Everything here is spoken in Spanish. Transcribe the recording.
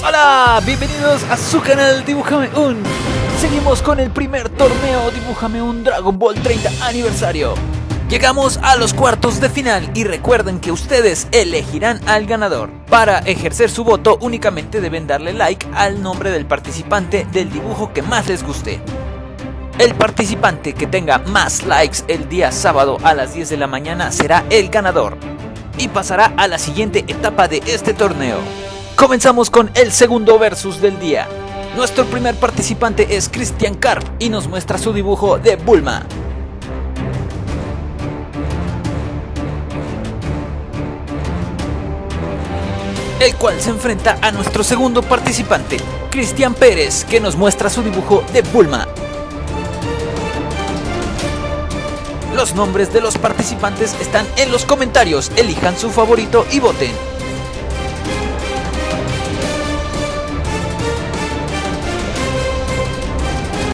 Hola, bienvenidos a su canal Dibújame un. Seguimos con el primer torneo Dibújame un Dragon Ball 30 aniversario. Llegamos a los cuartos de final y recuerden que ustedes elegirán al ganador. Para ejercer su voto únicamente deben darle like al nombre del participante del dibujo que más les guste. El participante que tenga más likes el día sábado a las 10 de la mañana será el ganador y pasará a la siguiente etapa de este torneo. Comenzamos con el segundo versus del día. Nuestro primer participante es Christian Karp y nos muestra su dibujo de Bulma. El cual se enfrenta a nuestro segundo participante, Cristian Pérez, que nos muestra su dibujo de Bulma. Los nombres de los participantes están en los comentarios, elijan su favorito y voten.